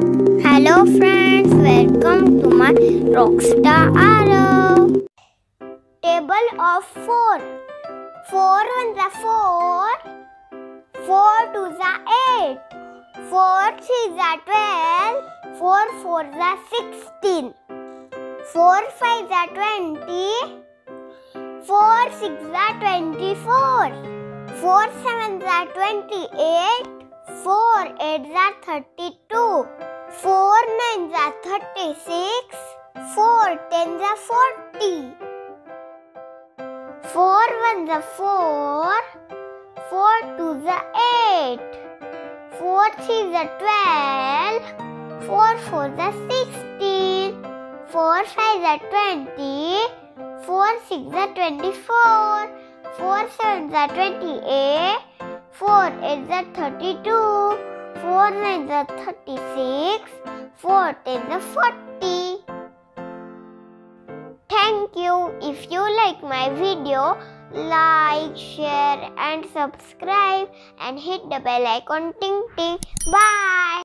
Hello friends, welcome to my Rockstar Aarav. Table of 4. 4 ones are 4. 4 twos are 8. 4 threes are 12. 4 fours are 16. 4 fives are 20. 4 sixes are 24. 4 sevens are 28. 4 eights are 32. 4 nines are 36. 4 tens are 40. 4 ones are 4. 4 twos are 8. 4 threes are 12. 4 fours are 16. 4 fives are 20. 4 sixes are 24. 4 sevens are 28. 4 eights are 32. 4 nines are 36. 4 tens are 40. Thank you. If you like my video, like, share and subscribe and hit the bell icon. Ting ting. Bye.